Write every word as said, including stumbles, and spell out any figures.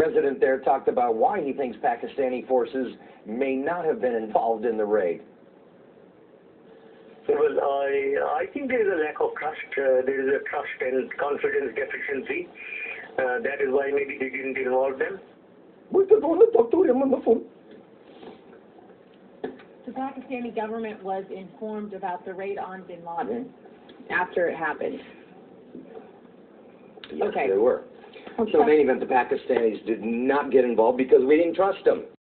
resident there talked about why he thinks Pakistani forces may not have been involved in the raid. Well, I, I think there is a lack of trust. Uh, there is a trust and confidence deficiency. Uh, that is why maybe they didn't involve them. We could only talk to him on the phone. The Pakistani government was informed about the raid on bin Laden after it happened. Yes, Okay. they were. Okay. So in any event, the Pakistanis did not get involved because we didn't trust them.